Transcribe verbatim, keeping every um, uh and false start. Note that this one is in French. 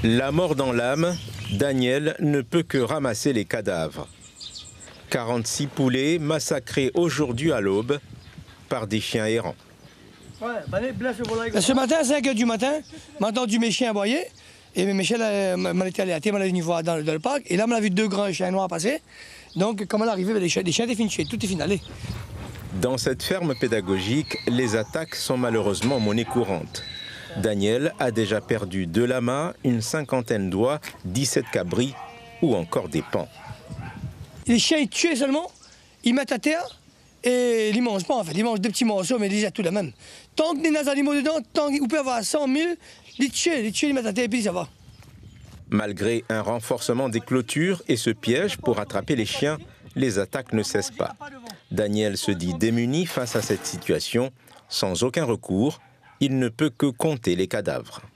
La mort dans l'âme, Daniel ne peut que ramasser les cadavres. quarante-six poulets massacrés aujourd'hui à l'aube par des chiens errants. Ce matin, à cinq heures du matin, j'ai entendu mes chiens aboyer. Et mes chiens m'ont été alertés, m'ont venu voir dans, dans le parc. Et là, on a vu deux grands chiens noirs passer. Donc, comment l'arrivée, les chiens, les chiens étaient finis, tout est fini, allez. Dans cette ferme pédagogique, les attaques sont malheureusement monnaie courante. Daniel a déjà perdu deux lamas, une cinquantaine d'oies, dix-sept cabris ou encore des paons. Les chiens, ils tuent seulement, ils mettent à terre et ils ne mangent pas en fait. Ils mangent des petits morceaux, mais ils jettent tout la même. Tant qu'il y a des animaux dedans, tant qu'on peut avoir cent mille, ils tuent, ils tuent, ils mettent à terre et puis ça va. Malgré un renforcement des clôtures et ce piège pour attraper les chiens, les attaques ne cessent pas. Daniel se dit démuni face à cette situation. Sans aucun recours, il ne peut que compter les cadavres.